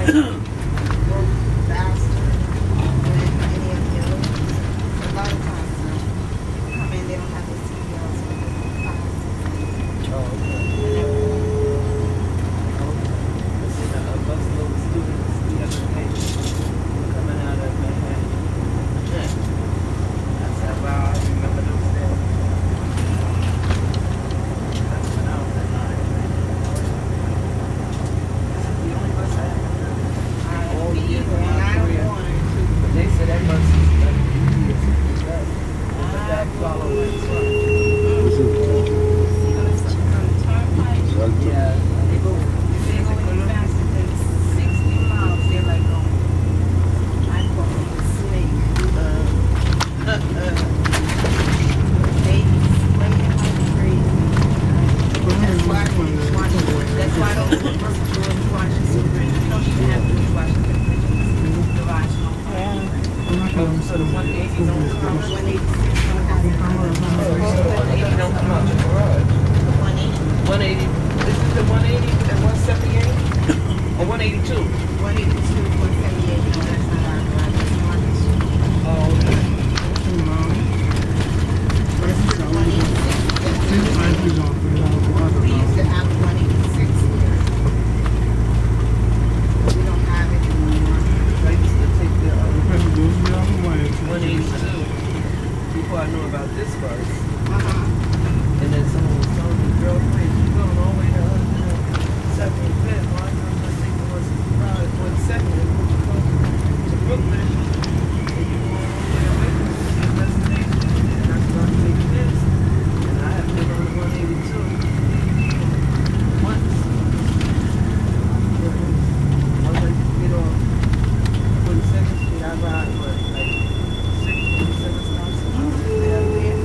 faster than any of the others. A lot of times they come in, they don't have their CDLs for the classes. Oh, okay. I seen a busload of students the other day coming out of Manhattan. I said, wow, I remember those days. That's when I was at 9. This is the only bus I had. All years of my career. But they said that bus is like the best. But that follow my truck. Yeah, they go any faster than 60 miles, they're like, oh, I'm going to snake. They sway like crazy. That's why I don't even watch the Super. You don't even have to watch the garage. So the 180 don't come out. 186 don't have to come out. So the 180 don't come out the garage. 180. This is the 180 and 178? Or 182? 182, 178. No, that's not our garage. That's Market Street. Oh, okay. This is the 186. We used to have 186 here. We don't have it anymore. I used to take the 182 before I knew about this bus. And then someone was telling me, girlfriend, you're going all the way to 75th. Well, I think it was probably 170th. To Brooklyn. And you're going all the way away from your destination. And I started taking this. And I have been on the 182 once. I was like, get off 42nd Street. I ride, what, like 6, 7 stops? Yeah.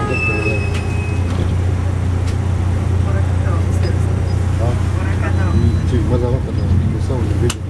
detto vedere. Ora che no, Ah? ora che no. Sì, guarda, guarda, questo è un video.